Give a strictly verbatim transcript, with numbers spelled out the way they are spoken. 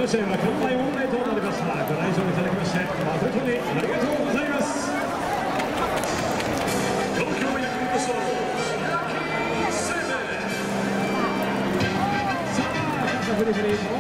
の試合は完売問題となりました。ご来場いただきまして誠にありがとうございます。東京ヤクルトスワローズ、さあ、フリフリ